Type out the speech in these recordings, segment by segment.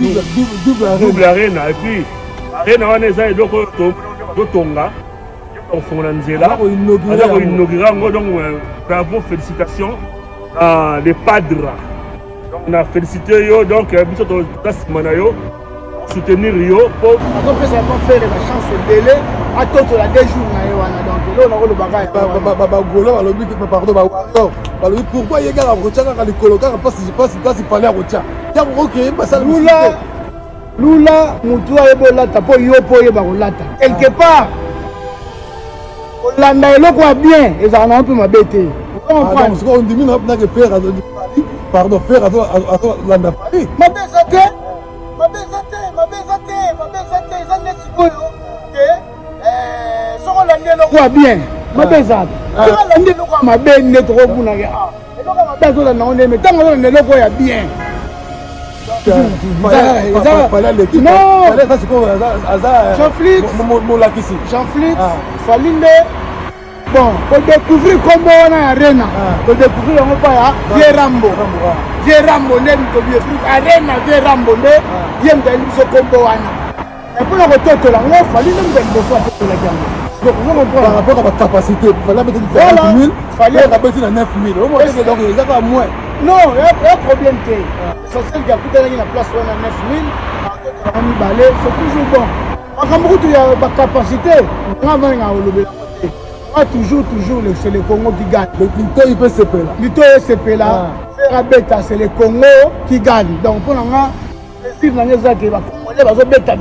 double arène. Et puis, arène, on est là, donc, Tonga. On fait un nzela. On a inauguré, donc, bravo, félicitations. Les padres. On a félicité, donc, soutenir Rio pour. Après, ça va faire la chance de délai. À tout la 2 jours. Donc, là, on a le bagage. Pardon, pourquoi il y a un retien dans les colocats parce que je pense que c'est pas l'air retien. Lula, Moutoua et Bolata, pour Yopo et Barolata. Quelque part, Hollande est là bien, et ça en a un peu ma bête. On dit que faire à Paris, pardon, faire à Paris. Ma bête, bien. Ma bête, ma bête n'est trop bonne. Bien. Jean-Flix, Falinde. Bon, pour découvrir comment on a Arena, pour découvrir on va Vieux Rambo, Arena Vieux Rambo, il y a un combo. Et pour le retour, là, on a fallu nous faire une fois la gamme. Donc, par rapport à votre capacité, il fallait mettre 40 000, il fallait mettre 9 000. Au moins, c'est donc il y a moins. Non, il y a un problème. L'essentiel qui a coûté la place, on a 9 000, on a balai, c'est toujours bon. Quand il y a la capacité, on a toujours, c'est le Congo qui gagne. Donc, Lito, il peut se payer là. Lito, c'est payer là. Faire bêta, c'est le Congo qui gagne. Donc, pour l'instant, les filles, les gens qui vont bêta.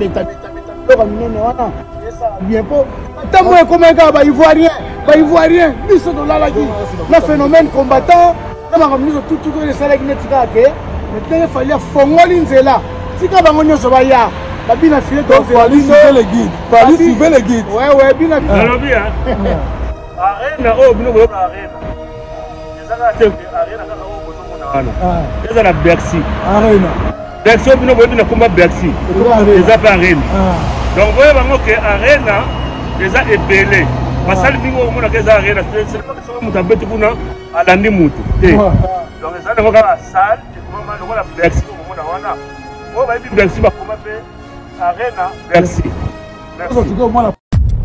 Bien pour. Tant moi comme un gars, ivoirien, ils sont dans la vie. Le phénomène combattant, on a ramené tout les salaires qui n'étaient pas. Maintenant, il fallait faire là. Si quand on est sur la ya, la bine a filé dans le suivre les guides. Fallait suivre les guides. Ouais, bien. Alors bien. Arena, oh, nous voulons arena. Les arena, arena, arena, Bercy. Arena. Bercy, nous voulons combat Bercy. Les arena. Donc, vous voyez que arena, les a ébélés. Parce que nous avons des arena, c'est pas que nous avons des gens à la Nimoutou. Donc, les gens qui la salle, nous avons la Bercy. On va dire Bercy, on va combattre arena, Bercy. Merci.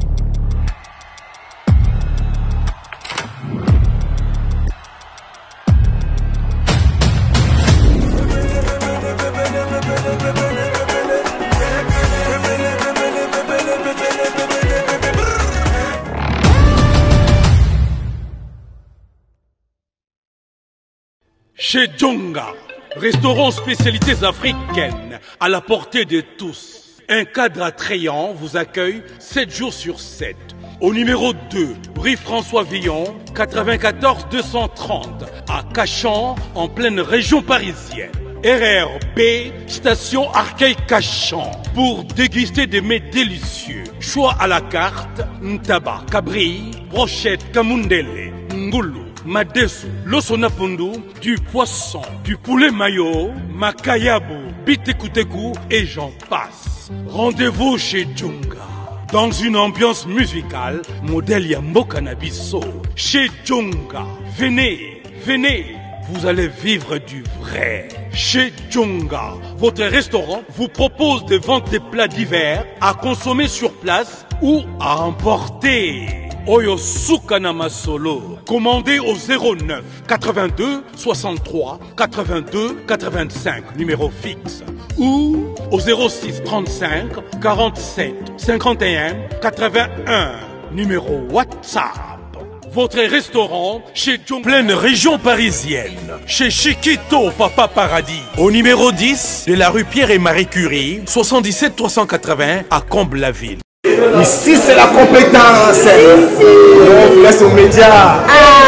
Chez Djonga, restaurant spécialités africaines à la portée de tous. Un cadre attrayant vous accueille 7 jours sur 7. Au numéro 2, rue François Villon, 94 230, à Cachan, en pleine région parisienne. RRB, station Arcueil-Cachan, pour déguster des mets délicieux. Choix à la carte, ntaba, cabri, brochette, kamundele, ngoulou, madesu, losonapundu, du poisson, du poulet mayo, makayabu, bitekuteku et j'en passe. Rendez-vous chez Djonga. Dans une ambiance musicale, modèle Yambo Cannabiso. Chez Djonga. Venez, vous allez vivre du vrai. Chez Djonga, votre restaurant vous propose de vendre des plats divers à consommer sur place ou à emporter. Oyo Sukana Masolo. Commandez au 09 82 63 82 85, numéro fixe. Ou au 06 35 47 51 81, numéro WhatsApp. Votre restaurant chez Djonga, pleine région parisienne, chez Chiquito Papa Paradis, au numéro 10 de la rue Pierre et Marie Curie, 77 380 à Comble-la-Ville. Ici c'est la compétence. On vous laisse aux médias.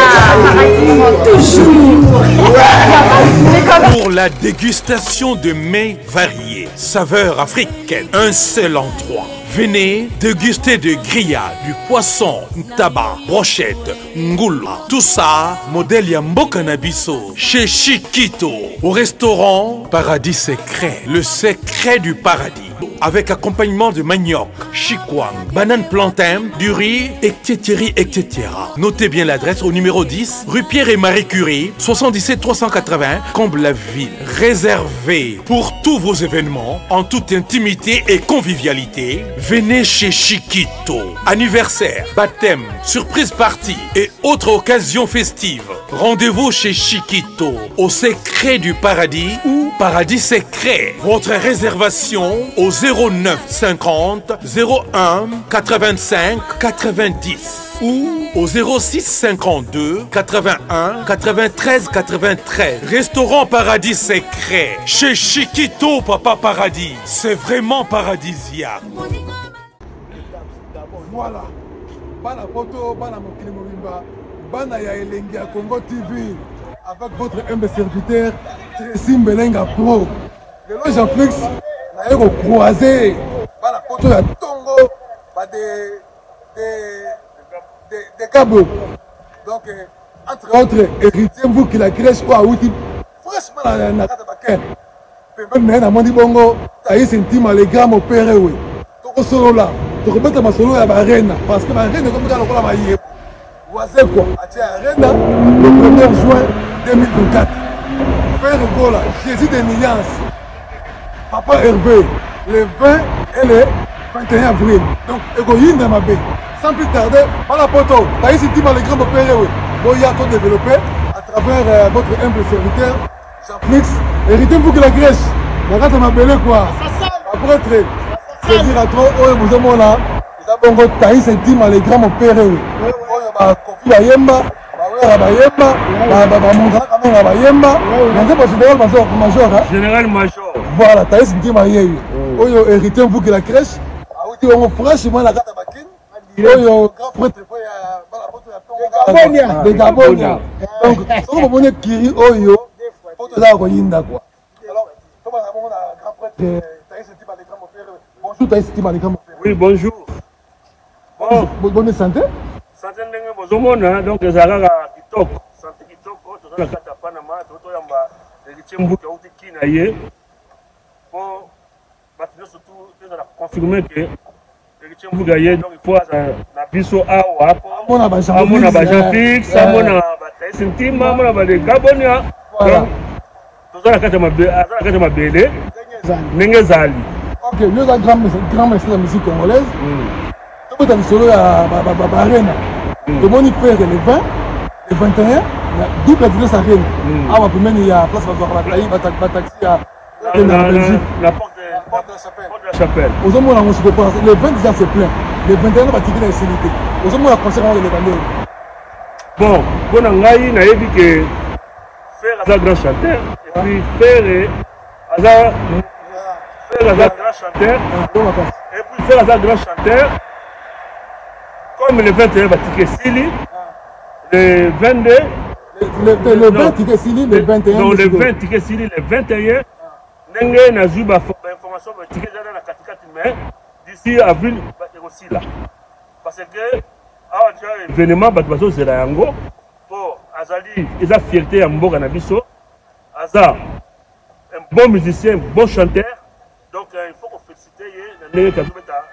Toujours. Pour la dégustation de mets variés, saveurs africaines, un seul endroit. Venez déguster de grillades, du poisson, tabac, brochette, ngoula. Tout ça, modèle Yambo Cannabiso, chez Chiquito, au restaurant Paradis Secret, le secret du paradis, avec accompagnement de manioc, chikwang, banane plantain, du riz, etc., etc. Notez bien l'adresse au numéro 10, rue Pierre et Marie Curie, 77 380, Comble-la-Ville. Réservé pour tous vos événements, en toute intimité et convivialité, venez chez Chiquito. Anniversaire, baptême, surprise party et autres occasions festives. Rendez-vous chez Chiquito, au secret du paradis ou paradis secret. Votre réservation au 09 50 01 85 90 ou au 06 52 81 93 93. Restaurant Paradis Secret. Chez Chiquito, Papa Paradis. C'est vraiment paradisiaque. Voilà. Bana Poto, Bana Mokili Mobimba, Bana ya Elengi à Congo TV, avec votre humble serviteur, Tracy Mbelenga Pro. Le nom Jean-Flix, n'a eu croisé, Bana Poto ya Tongo, des câbles. Donc, entre autres, héritier, vous qui la crèche, quoi, outil, franchement, la nagata baken. Même dans mon bongo, Taïs intime, les grammes opérés, oui. Toko solo là. Tu remettez ma solo à la reine parce que ma reine est comme ça, on va y aller. Quoi, à Arena, le 1er juin 2024. Frère Gola, Jésus des Millians, Papa Hervé, le 20 et le 21 avril. Donc, Egoïne de ma baie. Sans plus tarder, par la poto, Taïs ici dans les grands opérés, oui. Boya qu'on développé à travers votre humble serviteur, Jean-Flix. Héritez-vous que la Grèce, la rate m'a belé quoi. Après, très. C'est dire à trop, oh, vous avez là, vous avez un Taïs intime à les grands opérés, oui. Kofi Ayemba, Général Major. Voilà, Taïs intime à Yéyu. Oyo, héritez-vous que la crèche, franchement, la gata bakine. Oyo, grand prêtre, de Gabonia. Donc, si vous avez Kiri, Oyo, pour te la Royinda, quoi. Alors, comment on a grand prêtre Taïs intime à les grands opérés? Bonjour, Taïs intime à les grands opérés. Oui, bonjour. Bonne santé. Santé ndenge bozomona, donc ezalaka kitoko. Santé kitoko, tozala kata Panama, totoyamba héritier mbuki auti kina ye. Pour maintenant surtout, ezala confirmer que héritier mbuki ye, donc il faut na biso awa. Amona ba Jean-Flix, amona ba Taïs intime, amona ba de Gabonia. Voilà. Tozala kata mabele. Ndenge zali. Ok, nous avons grand maître de la musique congolaise. Tout le solo à Arena. Le bon faire le 20, le 21, double adresse Arena. Ah, il y a place pour taxi à la porte de la chapelle. Aux hommes, on se prépare. Le 20 déjà c'est plein. Le 21, on va tirer la célébrité. Aux hommes, on va concernant les vendeurs. Bon, bon, on a dit que faire un grand chanteur, et puis faire un grand chanteur, et puis faire un grand chanteur. Comme le 21 va tirer Sili, le 22. Le 20 ticket Sili, le 21. Non, le 20 ticket Sili, le 21. Nengue na zuba information de ticket dans la catégorie, mais d'ici avril, va être aussi là. Parce que, avant l'événement, c'est la Yango. Pour Azali, ils ont fierté à Mboga Nabiso. Aza, un bon musicien, un bon chanteur. Donc, il faut qu'on félicite.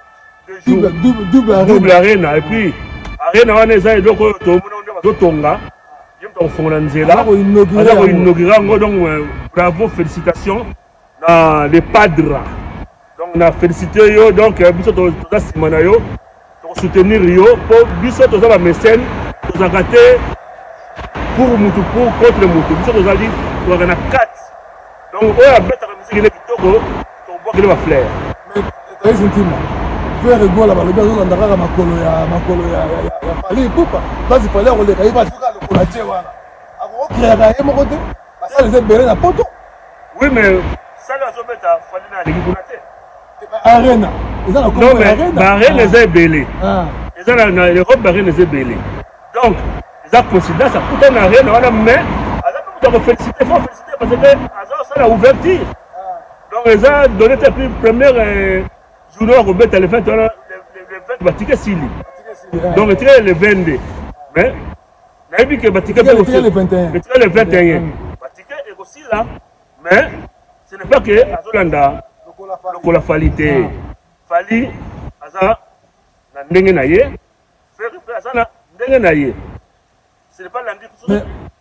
Double arena et puis arena wana eza eloko to mona ndo tonga yemta ofongona nzela ala ko inaugurer ngo donc bravo félicitations na les padres donc na féliciter yo donc biso to za simana yo to soutenir yo pour biso to za ba mécène to za gâté pour mutu pour contre mutu biso to za dit to na 4 donc oya beta musique ile kitoko to boire le fleur mais très intime. Frère Gola, le gars, on a un makolo ya fallait poupa. Là, il fallait qu'on les caille pas sur le colatier voilà. Alors, créer un mon côté. Ça les a belé la poto. Oui, mais ça la zone ta fallait na l'équipe Arena. Ils ont la non, mais Arena les a belé. Ils ont la l'Europe Arena les a belé. Donc, ils ont considéré ça pour une Arena on a mais alors pour féliciter, faut féliciter parce que ça l'a ouverture. Donc, ils ont donné la première journée au bet le 20 le ticket Sili. Donc le 22. Mais n'a vu que ticket le 21. Le 21. Ticket est aussi là. Mais ce n'est pas que Azolanda la qualité. Fali aza na ndenge na ye frère pe aza na ndenge na ye ce n'est pas lundi mais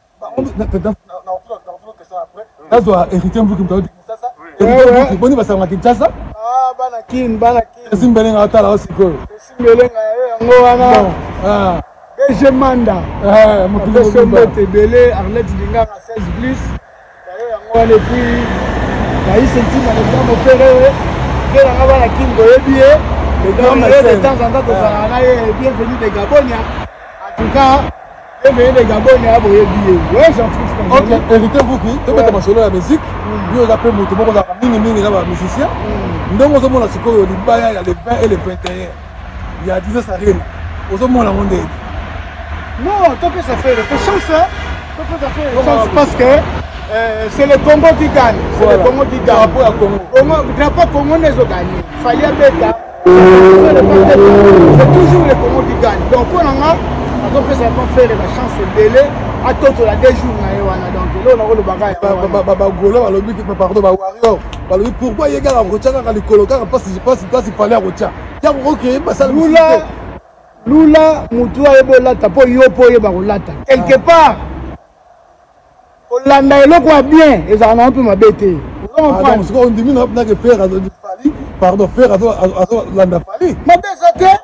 nazwa héritier mvuki mtauti Kinshasa boni basanga Kinshasa bana kin esimbelenga atala osikoyo esimbelenga yango wana DG Manda mokili belé Arlette Linganga 16 plus yango wana puis nayi sentima le grand opéré que la bana kin boyebi de temps en temps tozala na ye bienvenue de Gabonia en tout cas bienvenue de Gabonia boyebi ouais Jean-Félix ok héritier mvuki tobeta masolo ya musique yo oza moto moko ozaka mingi na bamusicien ndenge ozomona sikoyo libaya ya le 20 et le 21 ya 10 arena ozomona ngo ndenge non tant que ça fait chance parce que c'est le Congo qui gagne c'est le Congo qui gagne drapeau Congo n'est pas gagné fallait bêta c'est toujours le Congo qui gagne donc on a donc ça va faire la chance belé à tout la 2 jours na yewana donc là on a le bagage golo balobi pardon ba warrior balobi pourquoi yega la rochaka ka likolo ka parce je pense pas il fallait rocha ya ko créer basal lula mutu ayebola tapo yopo yeba kolata quelque part olanda eloko ya bien ezala na mpe mabete on dit na que faire fali pardon faire azo landa fali mabezate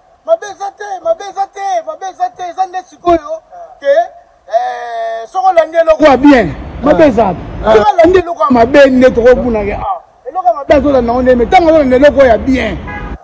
zande sikoyo ke soko lande eloko ya bien mabezate soko lande eloko ya mabe nde tokobuna ke eloko ya mabe azolanda ngo ndeme ntango azolanda eloko ya bien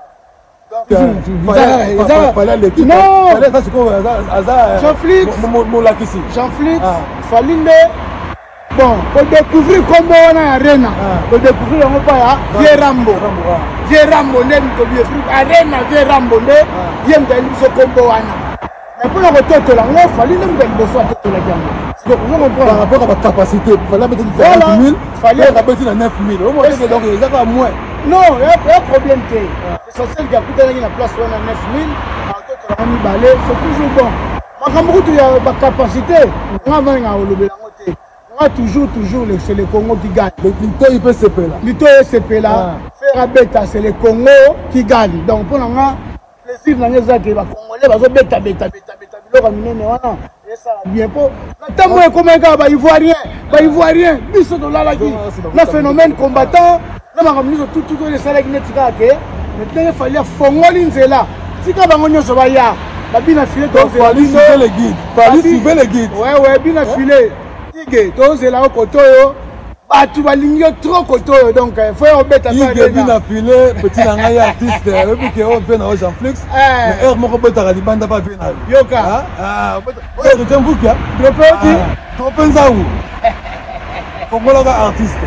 Jean-Flix Falinde bon pour découvrir comment on a arena pour découvrir on pas Vieux Rambo ndem to bien arena Vieux Rambo nde yem ta liso combo wana mais pour le retour là on Falinde me bosso à tout la gamme donc on comprend par rapport à ma capacité fallait mettre 40 000 fallait rabaisser à 9 000 au moins donc il y a moins non il y a problème que l'essentiel qui a coûté la place on a 9 000 on y balai c'est toujours bon makambo tu ya ba capacité on va venir au lobby on a toujours c'est le Congo qui gagne l'ito il peut se là l'ito se là faire bêta c'est le Congo qui gagne donc pour nga plaisir na ngeza ke ba congolais bazo bêta biloko minene wana et ça bien pour ntambo comme nga ba ivoirien biso to la qui le phénomène combattant na makambo tout les salaki netika ke maintenant il fallait fongoli nzela tika bango nyonso ba ya babina filé to suivre les guides ouais bina filé tige to zela kotoyo batu balingi trop kotoyo donc faut obeta ça bina filé petit na ngai artiste depuis que on fait na Jean-Flix mais heure moko beta ka libanda pa bina yoka je vous kia trop penzaou kongola ka artiste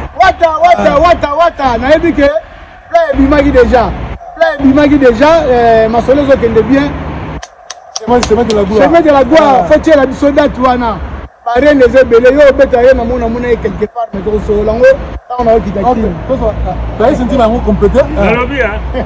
wata na yebi ke play bimaki déjà masolo zo kende bien chemin de la gloire faut tirer la bisodate wana parrain les ebele yo beta ye namona quelque part mais to so lango on a kita ki ba yi senti bango compléter lobi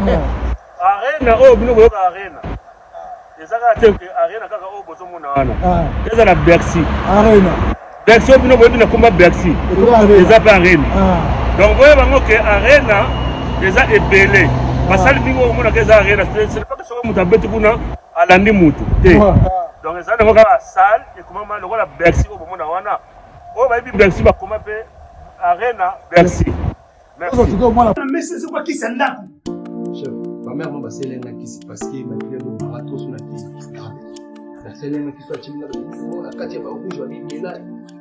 arena bino boyo arena ezaka te arena kaka bozo mona wana eza na Bercy arena Bercy bino boyo na komba Bercy eza pa arena donc boyo bango ke arena eza ebele basali bingo omona ke eza arena c'est pas que soko mutu abeti kuna alandi mutu te donc eza nango kaka salle ekomama lokola Bercy oyo bomona wana oyo bayebi Bercy bakoma mpe arena Bercy merci c'est quoi qui s'en ndako chef ma mère m'a passé l'un qui parce que ma mère m'a trop sur la tête la seule qui soit chimna la katia ba rouge ni là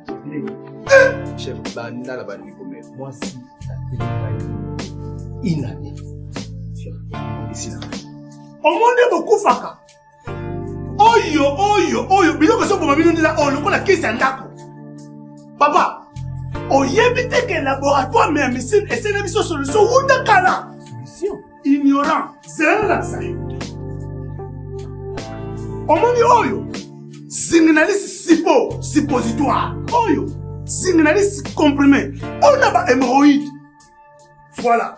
chef banda la bandi comme moi si la télé inane chef ici là au monde beaucoup faka oyo biloko so boma bino ndila o lokola kisi ya ndako papa oyebi te ke laboratoire mais missile esene biso solution wuta kala solution ignorant zela sai omoni oyo signaliste suppositoire oyo signaliste comprimé on a ba hémorroïde voilà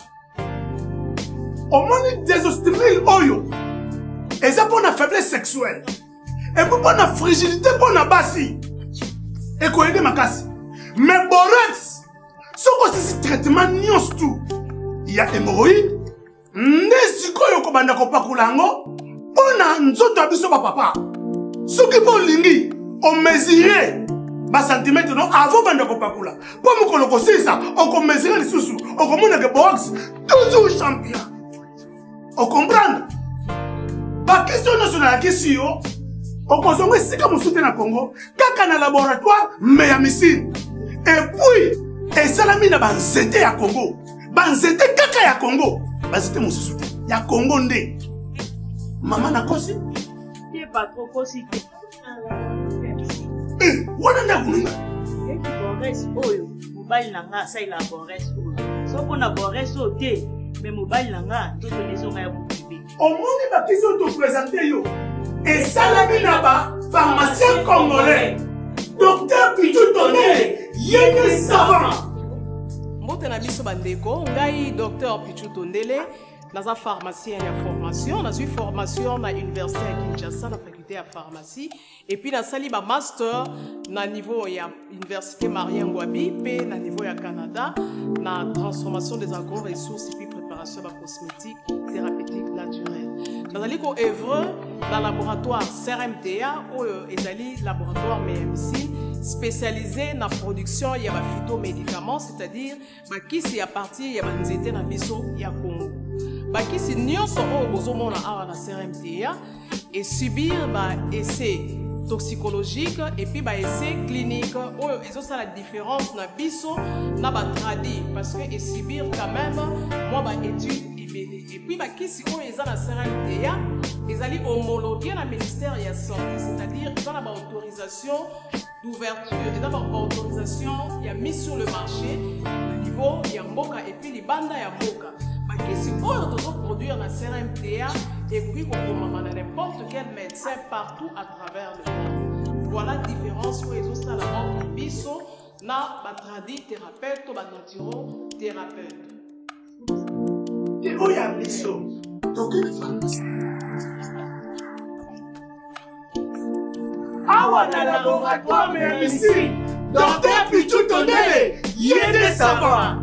omoni désostril oyo et ça pour la faiblesse sexuelle et pour la fragilité pour la bassi et qu'on aide ma casse mais borax ce qu'on c'est traitement nions tout il y a hémorroïde nde sikoyo kobanda kopakula yango mpona nzoto ya biso bapapa soki mpo olingi omesure basantimetre no avant banda kopakula mpo mokolo kosilisa okomesure lisusu okomonake box toujours champion okomprendre bakestio nyonso nayakisi yo okozonga esika mosusu te na Congo kaka na laboratoire me ya misine epuis esalami na banzete ya Congo banzete kaka ya Congo banzete mosusu te ya Congo nde mama nakosi ye patro kosi te wana nde akulunga bores oyo mobali na nga asalela bores oyo soko na bores oyo te me mobali na nga tozonezonga ya bokibe omoni bakisi oyo topresente yo esalami na bapharmacien congolais docteur Pichu Tondele yende savant mbote na biso bandeko ngai docteur Pichu Tondele naza pharmacien ya formation nazwi formation na université ya Kinshasa na faculté ya pharmacie et puis nasali ba master na niveau ya université Marien Ngouabi pe na niveau ya Canada na transformation des agro-ressources et puis préparation de cosmétiques thérapeutiques naturelles. Nazali ko œuvre dans le laboratoire CRMTA ou ezali laboratoire MMC spécialisé dans la production ya ba phytomédicaments, c'est-à-dire bakisi ya partie ya banzete na biso ya Congo. Bakisi nyonso oyo bozomona awa na CRMTA et subir ba essai toxicologique et puis ba essai clinique oyo ezosa la différence na biso na ba tradi parce que et subir quand même moi ba étude et puis bakisi oyo eza na CRMTA ezali homologué na ministère ya santé, c'est-à-dire ils ont la autorisation d'ouverture et d'abord autorisation ya mise sur le marché au niveau ya mboka et puis libanda ya mboka. Bakisi oyo tozo produire na CRMTA et puis qu'on na n'importe quel médecin partout à travers le monde. Voilà la différence où ils ont ça la entre biso na batradi thérapeute ou naturo thérapeute. Et où y a biso donc une pharmacie. Awa na laboratoire mais ici docteur Pichu Tondele yende savant.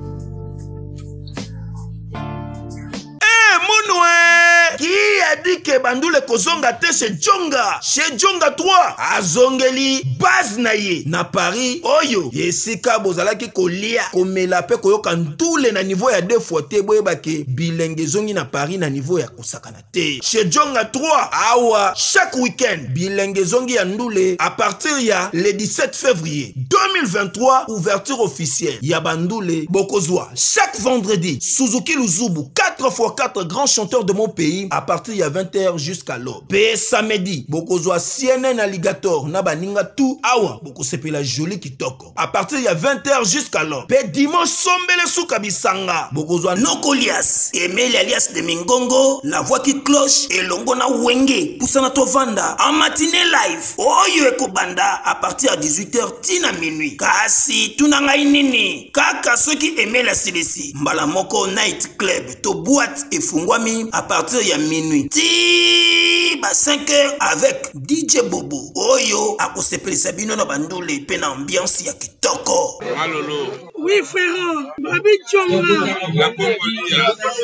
Qui a dit que Bandoule Kozonga te chez Djonga 3 azongeli base na ye na Paris oyo yesika bozalaki kolia komela pe koyoka ndule na niveau ya 2 fois te boyeba ke bilenge zongi na Paris na niveau ya kosakana te chez Djonga 3 awa chaque week-end bilenge zongi ya ndule à partir ya le 17 février 2023 ouverture officielle ya Bandoule Bokozwa chaque vendredi Suzuki Luzubu 4x4 grands chanteurs de mon pays à partir de 20h jusqu'à l'aube. Pe samedi, bokozwa CNN Alligator na baninga tout awa boko sepela joli kitoko. À partir de 20h jusqu'à l'aube. Pe dimanche sombele souka bisanga. Bokozwa Nokolias, Emile alias de Mingongo, la voix qui cloche et longo na wenge. Poussana tovanda en matinée live. Oyo eko banda à partir de 18h tina minuit. Kasi tunanga inini. Kaka soki Emile asilisi. Mbala moko night club to boîte et fungwami à partir de minuit. Ti ba 5h avec DJ Bobo. Oyo akosepelisa bino na Bandoule pe na ambiance ya kitoko. Alolo. Oui frère, Babi Djonga. La Congolia.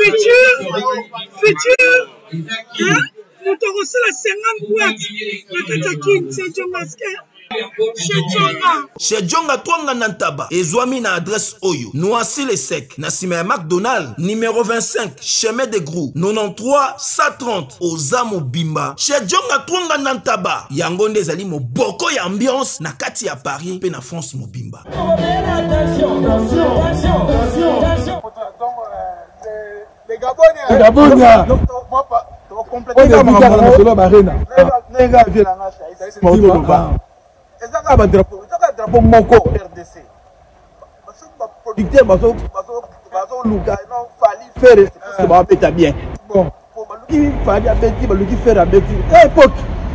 Futur. Hein? Nous t'aurons la 50 boîtes. La Katakin, c'est Djongaske. Chez Djonga Twanga Nantaba, Ezwami na adresse Oyo, Noisy le Sec, Nassime McDonald, numéro 25, chemin de Grou, 93 130, Ozamo Bimba. Chez Djonga Twanga Nantaba, Yangonde Zali mo boko ya ambiance, na kati ya Paris, pe na France mo Bimba. Attention. Les Gabonia. Ezaka ba drapeau moko RDC. Ba producteur bazo luka non fali faire ce ba beta bien. Bon, pour baluki fali abeti baluki faire abeti. Époque.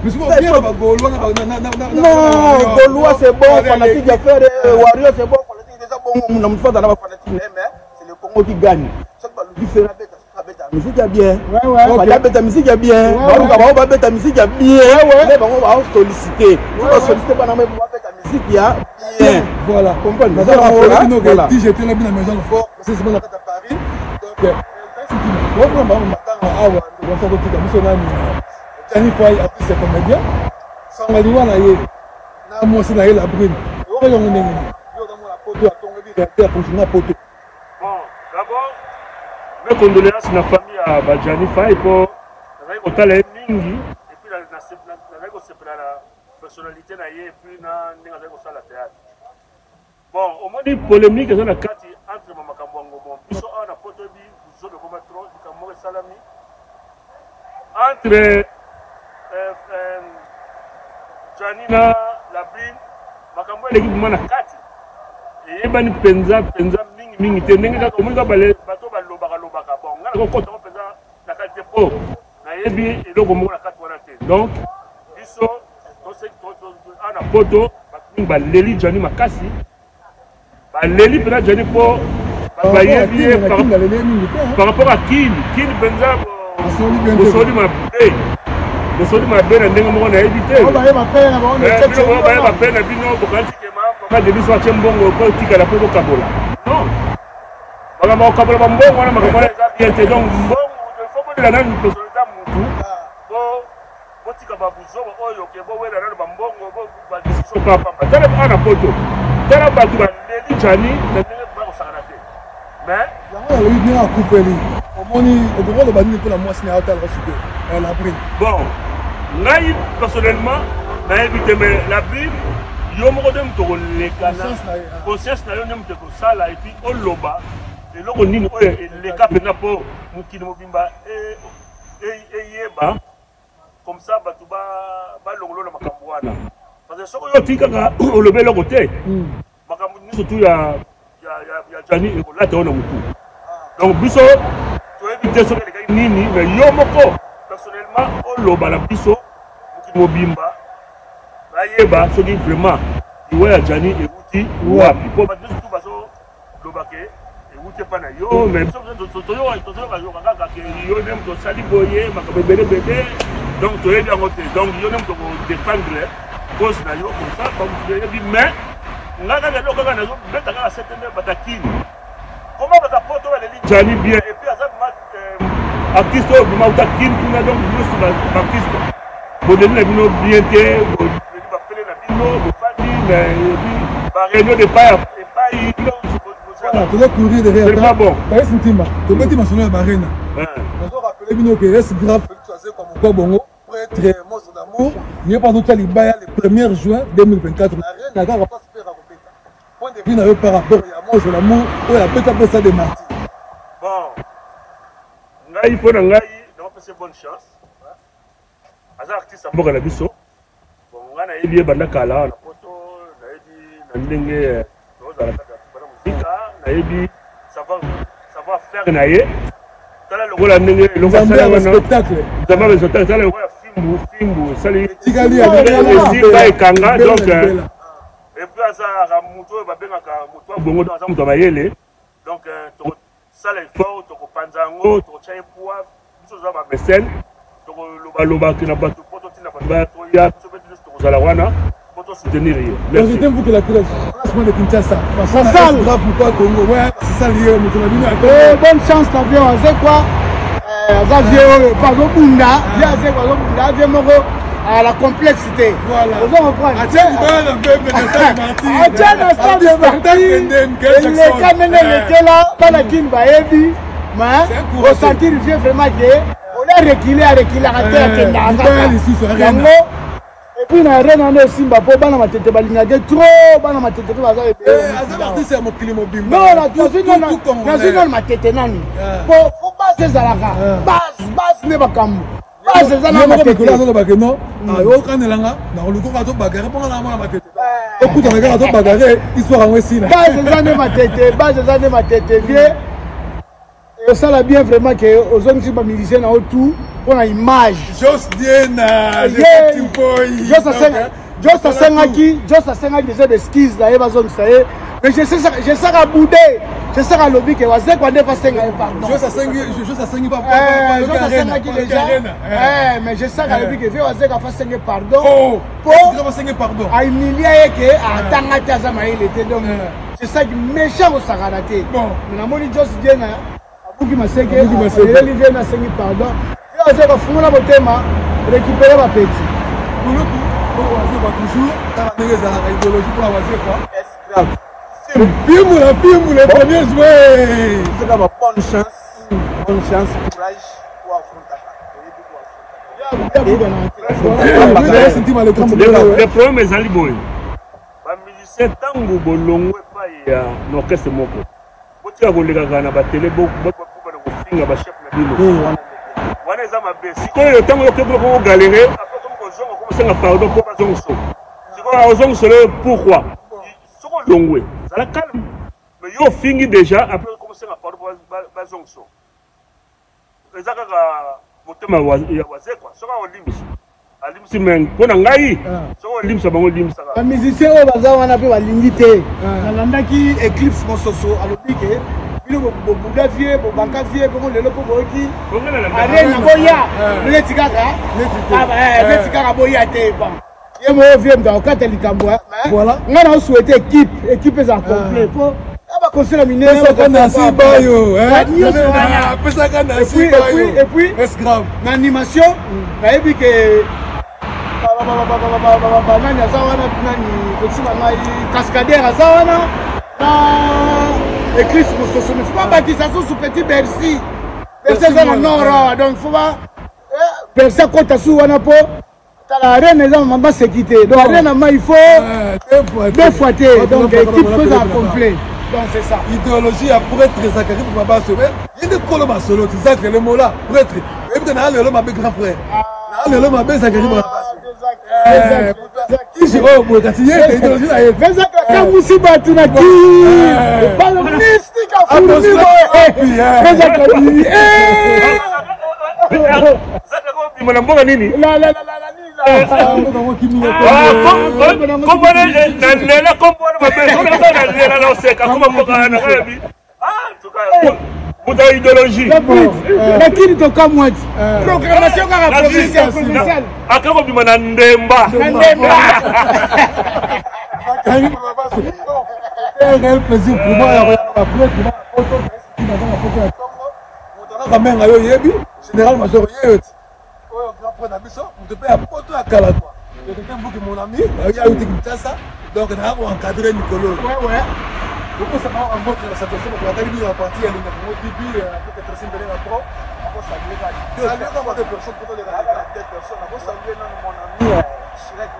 Non, Gaulois c'est bon, fanatique à faire Warrior c'est bon, fanatique déjà bon, on a fait dans la fanatique mais c'est le Congo qui gagne. Chaque baluki faire abeti. Musique est bien. La musique est bien. La musique est bien. Mais on va solliciter. On va solliciter pendant que la musique est bien. Voilà. Comprenez. Voilà. Si j'étais là, bien à la maison, c'est ce qu'on a fait à Paris. Donc, on va avoir un peu de temps. Johnny Fay, artiste comédien. Sans la loi, na moi c'est la brune. On est on est. Yo dans la photo à ton réacteur pour une photo. Bon, d'abord, mes condoléances à la famille à Johnny Fay pour la mingi et puis la personnalité et puis la théâtre. Bon, au moins des polémiques dans la carte entre Mamakambongo, ils sont en apôtre du zoo de Comatron, du Camoré Salami, entre Janina, Labrine, Makambo et l'équipe de la carte. Et il y a une penza, mingi, tenez, comme on va bateau, balobaka, bon, on a un compte en penza, la carte de pro, naïbi, et donc on a la carte de donc, ils sont en apôtre, Leli Johnny Makasi. Leli peut-être Johnny pour par rapport à Kin Benza Bosoli ma belle ndenge moko na évité on va ma peine ma peine bino bokanti ke ma de biso atie mbongo ko tikala po kabola non baka ma kabola mbongo wana makamala za bien te donc mbongo il faut que la nani personnalité mutu bo tika ba buzo oyo ke bo wela na mbongo bo ba discussion pa pa tala ana poto tala ba tu ba Leli Johnny na ndenge ba ko sakana te mais yango yo ni a couper li omoni odoro le bani pour la moi c'est hôtel reçu la brune bon ngai personnellement na évité mais la Bible yo moko dem to lekana conscience na yo nem te ko sala et puis oloba et loko nini oyo le cap na po mukini mobimba et yeba comme ça batu ba longolo na makambo wana parce que soko yo tika ka olobe loko te makambo ni surtout ya Johnny et ko lata ona mutu donc biso to éviter ce que nini mais yo moko personnellement oloba la biso mukini mobimba bayeba soki vraiment iwe ya Johnny ekuti wapi po ba tout baso lobake ekuti pa na yo mais toyo kaka ke yo nem to sali boye makabe bebe donc to yebi angote donc yo nem to défendre cause na yo comme ça comme tu yebi mais ngaka ngelo kaka na zo beta kaka septembre batakini comment bata poto ba Leli Johnny bien et puis azab artiste au bimauta kin kuna donc nous sur l'artiste bodeli na bino bien te bodeli ba pele na bino bo fadi mais ba réunion de pas et pas voilà tu dois courir derrière c'est pas bon bah c'est intima tu peux t'imaginer la barena on doit rappeler bino que reste grave choisir comme quoi bongo pour être monstre d'amour il y a pas d'autre libaya le 1er juin 2024 la reine n'a pas super à compéter point de vue na par rapport à monstre d'amour ou la peut appeler ça de martyr bon ngai po na ngai na opese bonne chance aza artiste mboka na biso bon ngana yebi banda kala na poto na yebi na ndenge ozala kaka bana muzika na yebi savoir faire na ye tala lokola ndenge lokola sala wana spectacle zamba le spectacle tala lokola fimbu sali tikali ya ekanga donc et puis aza muto babengaka muto bongo dans muto bayele donc ça les forts to panzango to chaipua biso za ba mesen to loba ki na bato poto tina ba to ya to betu to za la wana poto soutenir yo merci je vous que la crèche franchement de Kinshasa ça grave pourquoi Congo ouais c'est ça lié muto na bino bonne chance l'avion c'est quoi avion pas au bunda bien c'est quoi au bunda avion moko à la complexité voilà vous comprenez tiens un peu de Martin les caméras étaient là pas la kin baebi mais ressentir vraiment que on a reculé à terre et puis na rena na simba po bana matete balingage trop bana matete ko baza aza artiste ya mokili mobimba non la tozino matete nani faut base zalaka base ne bakambu base zana matete azo ba que non yo kanelanga na luko ka to bagare ponga na mona matete okuta na ka to bagare histoire en wesina base zana matete vie et ça l'a bien vraiment que aux hommes qui sont musiciens dans tout pour la image Jos Diena Jos Asenga qui des skis là eva zone ça mais je sais à bouder je sais à lobby que waze kwa ndefa senga pardon Jos Asenga pas qui déjà mais je sais à lobby que waze kwa senga pardon pour senga pardon a humilier que atanga taza maile était donc c'est ça qui méchant au sagaraté bon mais na moni Jos Diena Bouki Maseke, Elie na sengi pardon. Et on se fond la botema, récupérer ma petite. Pour le coup, on va toujours dans la idéologie pour la voiture quoi. Esclave. Pimou, les premiers joueurs. C'est d'abord bonne chance, courage pour affronter. Le problème est Ali Boy. Les musiciens tango bolongo pas ya l'orchestre moko. Botia kolega kana ba télé bo ko finga ba chef na bino. Wana za mabe. Siko le tango yo kebo ko galérer, après comme ko zongo ko senga pardon pour ba zongo so. Siko a zongo so pourquoi? Siko longwe. Ça la calme. Mais yo fingi déjà après ko senga pardon pour ba zongo so. Ezaka ka motema ya waze quoi. Soko olimisi. Alimsi men pona ngai. Soko olimisa bango limisa. Ba musicien o baza wana pe balingi te. Nalandaki Eclipse Mososo alobi ke bino bo Bugavie, bo Bankavie, bo lelo po boki. Arena boya. Leti kaka. Leti kaka boya te ba. Ye mo vie mda okata likambo. Voilà. Ngana o souhaiter équipe est en complet po. Aba conseil mineur kana si bayo, et puis est grave. L'animation, nayebi ke nani azawana nani petit mama cascadeur azawana na Eclipse Mososo ne faut pas bâtir ça sous petit Bercy. Bercy dans le nord donc faut pas Bercy côté sous wana po la reine est en maman sécurité. Donc la reine il faut deux fois donc équipe faisant complet. Donc c'est ça. Idéologie à pour être Zakari pour Baba Sauvé. Il y a des colomba solo, tu sais que le mot là pour être. Et puis on a le ma grand frère. On a le ma Zakari pour Baba Sauvé. Qui je vais pour Gatillé idéologie là. Mais ça quand vous si battu na qui. Pas le mystique à fournir. Mais ça Zakari mon amour nini. La idéologie. Lakini toka mwati. Programmation kaka provinciale. Akako bima na ndemba. Un réel plaisir pour moi après général major grand frère Nabiso, on te paye à Poto à Kala. Je te dis mon ami, il y a eu des Kinshasa, donc on a encadré Nicolo. Ouais. Pourquoi ça m'a rencontré la situation pour la télé en partie, elle est dans Tibi, peut-être très simple à pro. On saluer deux personnes, pour les deux personnes. On saluer mon ami Chirek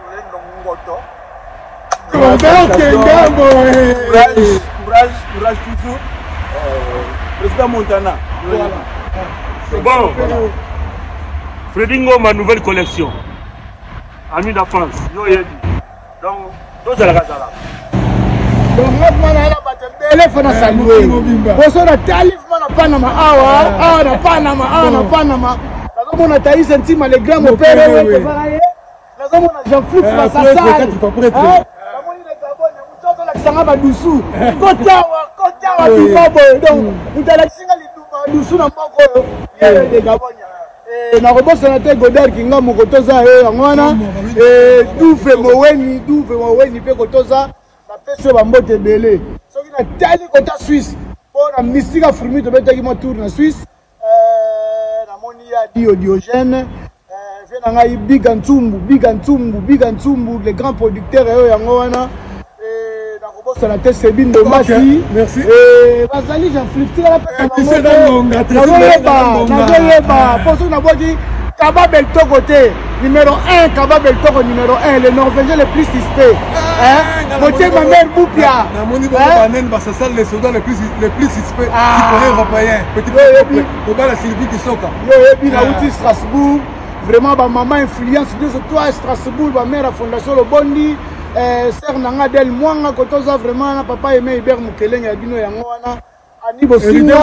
Ngoto. Courage toujours. Président Montana. Bon. Fredingo, ma nouvelle collection. Amis d'enfance. Donc, tous à la Gazala. Donc, moi, je suis là, saluer. Parce que talif na Panama, na Panama. On a taillé sentiment les grands mon père. On a Jean-Philippe Massassa. Sanga badusu kotawa bimabo donc utala singa liduba dusu na mboko de gabonya na robosa na te Godard kinga mokotoza ngwana duve moweni pe kotoza na pese ba mbote belé soki na tali kota Suisse pour na mystique fourmi to betaki mo tour na Suisse na moni ya Diogène vient na Biga Ntumbu les grands producteurs yango wana ça la tête c'est bin de Massi. Merci. Bazali Jean-Philippe la personne. Pour ça on a dit Kaba Belto côté numéro 1 Kaba Belto numéro 1 les Norvégiens les plus suspects. Côté ma mère Boupia. Na moni banen ça ça les soldats les plus suspects qui européens. Petit peu au bas la Sylvie qui soka. Yo ebi na outil Strasbourg. Vraiment ba maman influence de toi Strasbourg ba mère à fondation le Bondi. Sœur nanga del mwanga kotoza vraiment na papa aimé Hubert Mukelenge ya bino yango wana ani bosinga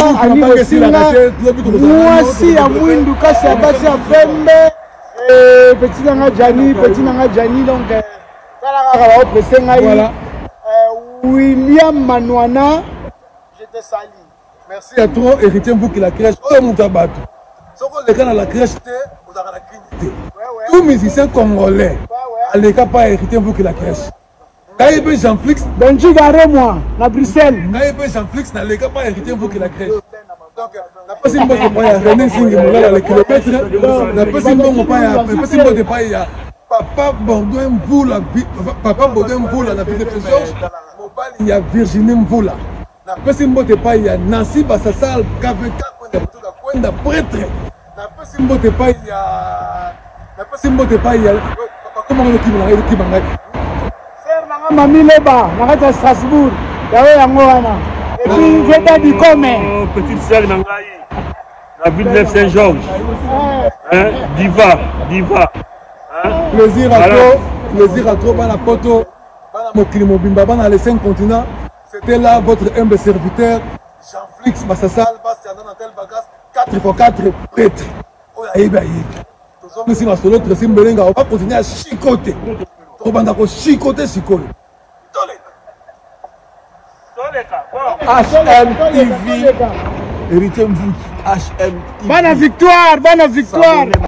mwasi ya mwindu kasi ya basi ya pembe petit nanga Jani donc kala kaka ba pressé ngai William Manouana je te salue. Merci à toi héritier Mbuki la crèche oyo mutabatu soko leka na la crèche te ozaka na clinique tout musicien congolais allez pas hériter vous qui la crèche. Gaïbe Jean-Flix, Benji garé moi, na Bruxelles. Gaïbe Jean-Flix, n'allez pas hériter vous qui la crèche. Donc, napesi mbongo pa ya René Nzingi Molala le kilomètre, napesi mbongo pa ya, napesi mbongo pa ya Papa Baudouin Mvula, Papa Baudouin Mvula na ville de Georges, mobali ya Virginie Mvula. Napesi mbongo pa ya Nancy Basasal KVK kwenda prêtre. Napesi mbongo pa ya comment on dit kibanga. Ser nanga Mami Leba, nanga Strasbourg, yawe yango wana. Et puis Veda du Comé. Petite sœur Nangaï, la ville de Saint-Georges. Hein? Diva. Hein? Plaisir à trop, bana poto, bana mokili mobimba, bana les 5 continents. C'était là votre humble serviteur, Jean-Flix Massassal, Bastien Nantel Bagas, 4x4 prêtre. Oh ya nous sommes sur l'autre Simbelenga, on va continuer à chicoter. On va chicoter. HMTV, héritier Mvouki, HMTV. Bonne victoire.